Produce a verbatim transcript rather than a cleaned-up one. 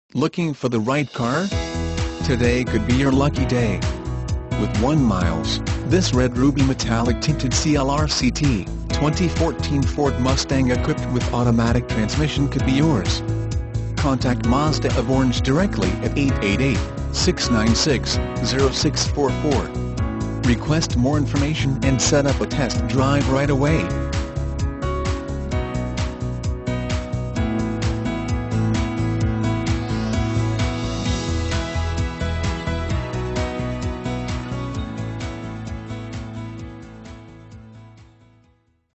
Looking for the right car? Today could be your lucky day. With one miles, this red ruby metallic tinted C L R C T, twenty fourteen Ford Mustang equipped with automatic transmission could be yours. Contact Mazda of Orange directly at eight eight eight, six nine six, zero six four four. Request more information and set up a test drive right away.